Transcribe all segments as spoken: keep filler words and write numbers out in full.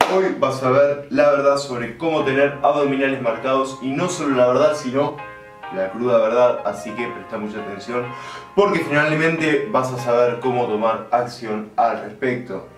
Hoy vas a ver la verdad sobre cómo tener abdominales marcados, y no solo la verdad, sino la cruda verdad, así que presta mucha atención porque finalmente vas a saber cómo tomar acción al respecto.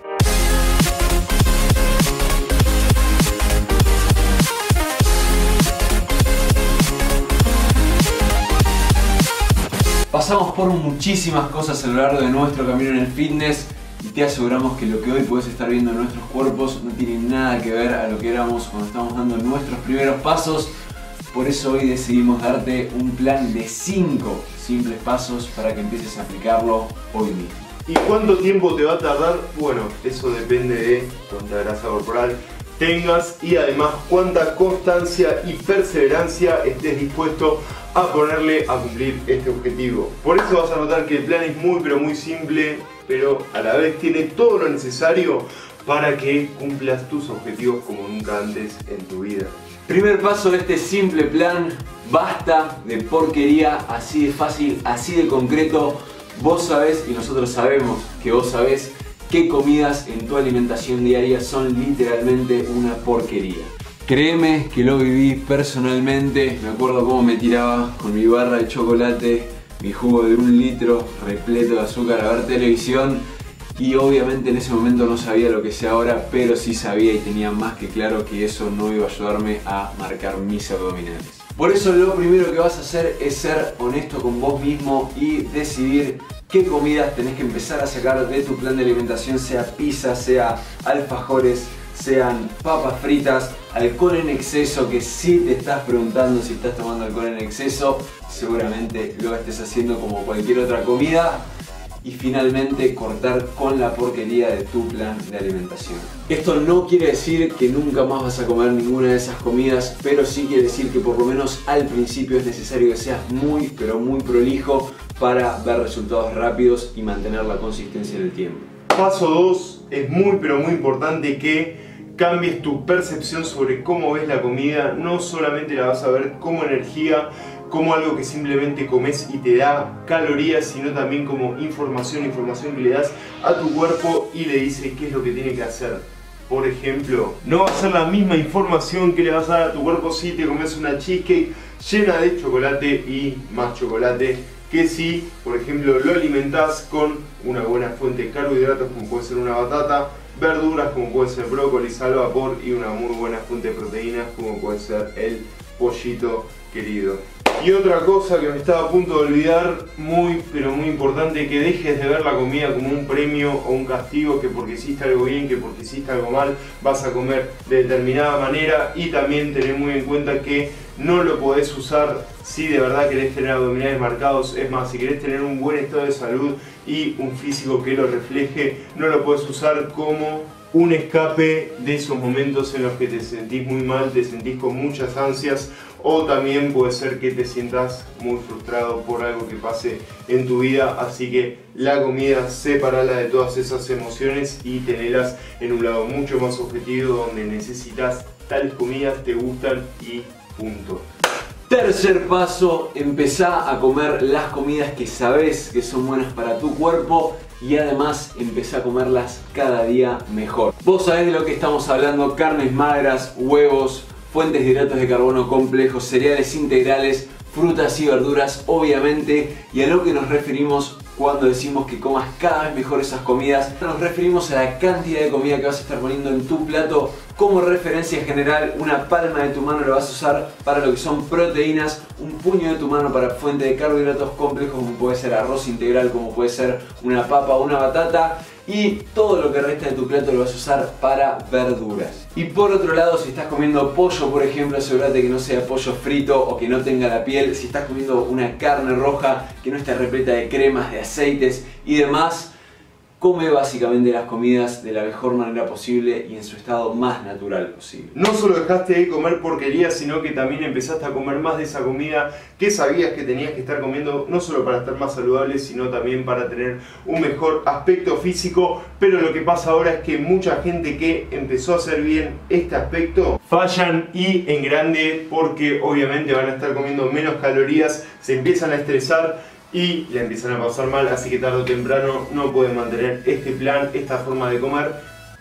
Pasamos por muchísimas cosas a lo largo de nuestro camino en el fitness y te aseguramos que lo que hoy puedes estar viendo en nuestros cuerpos no tiene nada que ver a lo que éramos cuando estábamos dando nuestros primeros pasos. Por eso hoy decidimos darte un plan de cinco simples pasos para que empieces a aplicarlo hoy mismo. ¿Y cuánto tiempo te va a tardar? Bueno, eso depende de cuánta grasa corporal tengas y además cuánta constancia y perseverancia estés dispuesto a ponerle a cumplir este objetivo. Por eso vas a notar que el plan es muy pero muy simple, pero a la vez tiene todo lo necesario para que cumplas tus objetivos como nunca antes en tu vida. Primer paso de este simple plan: basta de porquería, así de fácil, así de concreto. Vos sabés y nosotros sabemos que vos sabés qué comidas en tu alimentación diaria son literalmente una porquería. Créeme que lo viví personalmente, me acuerdo cómo me tiraba con mi barra de chocolate, mi jugo de un litro repleto de azúcar a ver televisión, y obviamente en ese momento no sabía lo que sé ahora, pero sí sabía y tenía más que claro que eso no iba a ayudarme a marcar mis abdominales. Por eso lo primero que vas a hacer es ser honesto con vos mismo y decidir qué comidas tenés que empezar a sacar de tu plan de alimentación, sea pizza, sea alfajores, sean papas fritas, alcohol en exceso, que si te estás preguntando si estás tomando alcohol en exceso, seguramente lo estés haciendo como cualquier otra comida. Y finalmente cortar con la porquería de tu plan de alimentación. Esto no quiere decir que nunca más vas a comer ninguna de esas comidas, pero sí quiere decir que por lo menos al principio es necesario que seas muy pero muy prolijo para ver resultados rápidos y mantener la consistencia en el tiempo. Paso dos, es muy pero muy importante que cambies tu percepción sobre cómo ves la comida. No solamente la vas a ver como energía, como algo que simplemente comes y te da calorías, sino también como información, información que le das a tu cuerpo y le dice qué es lo que tiene que hacer. Por ejemplo, no va a ser la misma información que le vas a dar a tu cuerpo si te comes una cheesecake llena de chocolate y más chocolate, que si, por ejemplo, lo alimentás con una buena fuente de carbohidratos como puede ser una batata, verduras como puede ser brócoli al vapor y una muy buena fuente de proteínas como puede ser el pollito querido. Y otra cosa que me estaba a punto de olvidar, muy pero muy importante, que dejes de ver la comida como un premio o un castigo, que porque hiciste algo bien, que porque hiciste algo mal vas a comer de determinada manera. Y también tener muy en cuenta que no lo podés usar si de verdad querés tener abdominales marcados. Es más, si querés tener un buen estado de salud y un físico que lo refleje, no lo podés usar como un escape de esos momentos en los que te sentís muy mal, te sentís con muchas ansias, o también puede ser que te sientas muy frustrado por algo que pase en tu vida. Así que la comida, separala de todas esas emociones y tenerlas en un lado mucho más objetivo, donde necesitas tales comidas, te gustan y punto. Tercer paso, empezá a comer las comidas que sabes que son buenas para tu cuerpo y además empezá a comerlas cada día mejor. Vos sabés de lo que estamos hablando: carnes magras, huevos, fuentes de hidratos de carbono complejos, cereales integrales, frutas y verduras, obviamente. Y a lo que nos referimos cuando decimos que comas cada vez mejor esas comidas, nos referimos a la cantidad de comida que vas a estar poniendo en tu plato. Como referencia general, una palma de tu mano la vas a usar para lo que son proteínas, un puño de tu mano para fuente de carbohidratos complejos como puede ser arroz integral, como puede ser una papa o una batata, y todo lo que resta de tu plato lo vas a usar para verduras. Y por otro lado, si estás comiendo pollo, por ejemplo, asegúrate que no sea pollo frito o que no tenga la piel. Si estás comiendo una carne roja, que no esté repleta de cremas, de aceites y demás. Come básicamente las comidas de la mejor manera posible y en su estado más natural posible. No solo dejaste de comer porquería, sino que también empezaste a comer más de esa comida que sabías que tenías que estar comiendo, no solo para estar más saludable, sino también para tener un mejor aspecto físico. Pero lo que pasa ahora es que mucha gente que empezó a hacer bien este aspecto fallan, y en grande, porque obviamente van a estar comiendo menos calorías, se empiezan a estresar y le empiezan a pasar mal, así que tarde o temprano no pueden mantener este plan, esta forma de comer.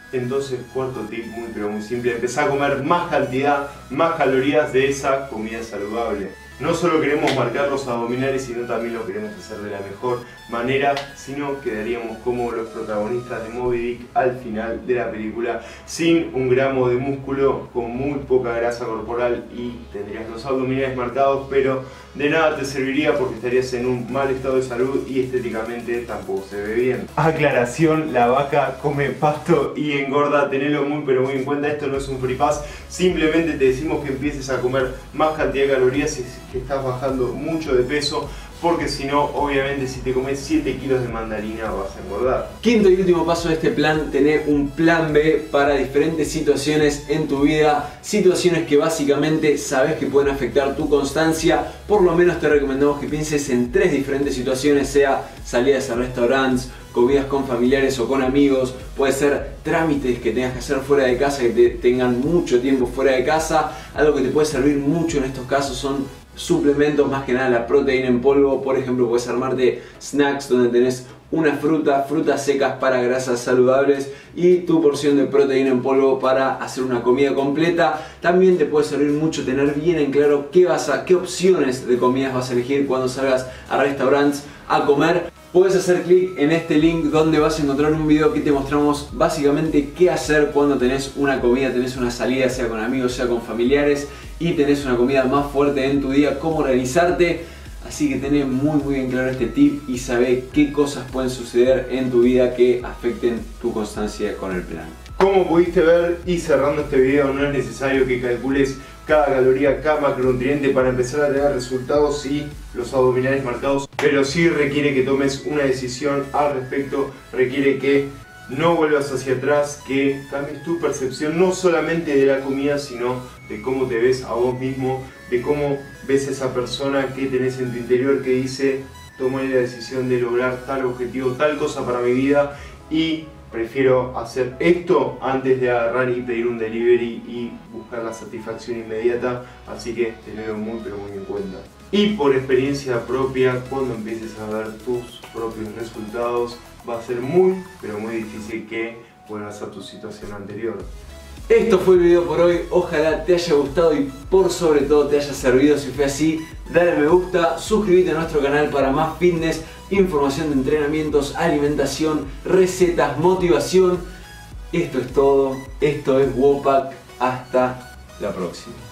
Entonces, cuarto tip, muy pero muy simple, empezá a comer más cantidad, más calorías de esa comida saludable. No solo queremos marcar los abdominales, sino también lo queremos hacer de la mejor manera, sino quedaríamos como los protagonistas de Moby Dick al final de la película, sin un gramo de músculo, con muy poca grasa corporal y tendrías los abdominales marcados, pero de nada te serviría porque estarías en un mal estado de salud y estéticamente tampoco se ve bien. Aclaración, la vaca come pasto y engorda, tenelo muy pero muy en cuenta, esto no es un free pass, simplemente te decimos que empieces a comer más cantidad de calorías si que estás bajando mucho de peso, porque si no, obviamente si te comes siete kilos de mandarina vas a engordar. Quinto y último paso de este plan, tener un plan B para diferentes situaciones en tu vida, situaciones que básicamente sabes que pueden afectar tu constancia. Por lo menos te recomendamos que pienses en tres diferentes situaciones, sea salidas a restaurantes, comidas con familiares o con amigos, puede ser trámites que tengas que hacer fuera de casa, que te tengan mucho tiempo fuera de casa. Algo que te puede servir mucho en estos casos son suplementos, más que nada la proteína en polvo. Por ejemplo, puedes armarte snacks donde tenés una fruta, frutas secas para grasas saludables y tu porción de proteína en polvo para hacer una comida completa. También te puede servir mucho tener bien en claro qué, vas a, qué opciones de comidas vas a elegir cuando salgas a restaurantes a comer. Puedes hacer clic en este link donde vas a encontrar un video que te mostramos básicamente qué hacer cuando tenés una comida, tenés una salida, sea con amigos, sea con familiares, y tenés una comida más fuerte en tu día, cómo organizarte. Así que tenés muy muy bien claro este tip y sabé qué cosas pueden suceder en tu vida que afecten tu constancia con el plan. Como pudiste ver, y cerrando este video, no es necesario que calcules cada caloría, cada macronutriente para empezar a tener resultados y los abdominales marcados, pero sí requiere que tomes una decisión al respecto, requiere que no vuelvas hacia atrás, que cambies tu percepción no solamente de la comida, sino de cómo te ves a vos mismo, de cómo ves a esa persona que tenés en tu interior que dice: tomé la decisión de lograr tal objetivo, tal cosa para mi vida y prefiero hacer esto antes de agarrar y pedir un delivery y buscar la satisfacción inmediata. Así que tenedlo muy pero muy en cuenta. Y por experiencia propia, cuando empieces a ver tus propios resultados, va a ser muy pero muy difícil que vuelvas a tu situación anterior. Esto fue el video por hoy, ojalá te haya gustado y por sobre todo te haya servido. Si fue así, dale me gusta, suscríbete a nuestro canal para más fitness, información de entrenamientos, alimentación, recetas, motivación. Esto es todo, esto es Wopak, hasta la próxima.